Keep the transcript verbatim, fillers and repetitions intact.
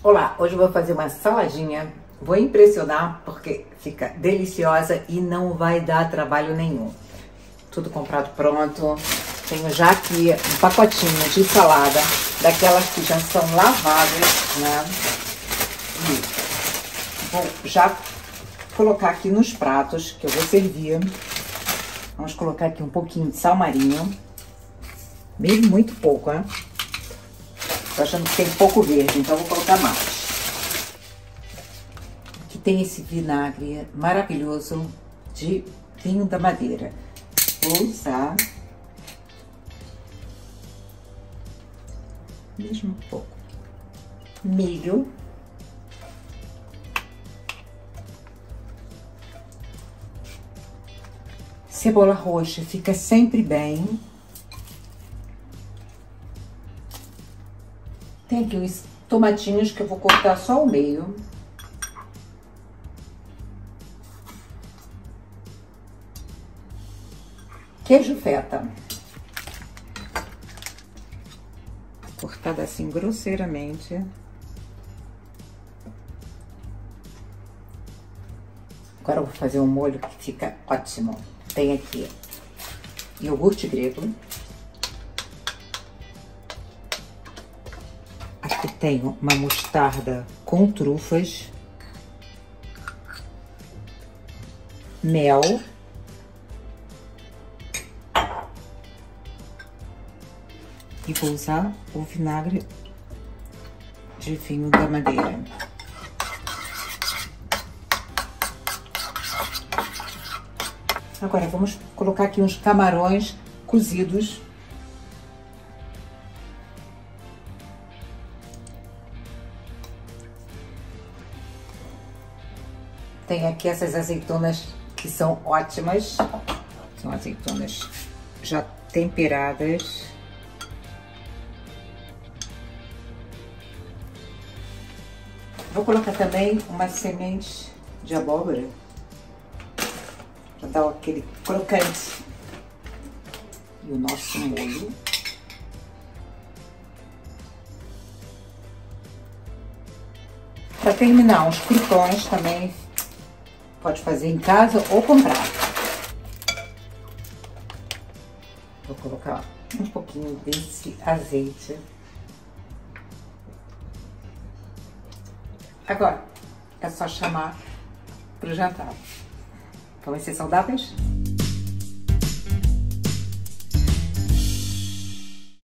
Olá, hoje eu vou fazer uma saladinha, vou impressionar porque fica deliciosa e não vai dar trabalho nenhum. Tudo comprado pronto, tenho já aqui um pacotinho de salada, daquelas que já são lavadas, né? E vou já colocar aqui nos pratos que eu vou servir. Vamos colocar aqui um pouquinho de sal marinho, mesmo muito pouco, né? Tô achando que tem pouco verde, então vou colocar mais. Aqui tem esse vinagre maravilhoso de vinho da Madeira. Vou usar mesmo um pouco. Milho. Cebola roxa fica sempre bem. Tem aqui os tomatinhos que eu vou cortar só o meio. Queijo feta. Cortado assim grosseiramente. Agora eu vou fazer um molho que fica ótimo. Tem aqui iogurte grego. Aqui tenho uma mostarda com trufas, mel, e vou usar o vinagre de vinho da Madeira. Agora vamos colocar aqui uns camarões cozidos. Tem aqui essas azeitonas que são ótimas. São azeitonas já temperadas. Vou colocar também uma semente de abóbora para dar aquele crocante. E o nosso molho. Para terminar, uns croutons também. Pode fazer em casa ou comprar. Vou colocar um pouquinho desse azeite. Agora, é só chamar para o jantar. Vamos ser saudáveis?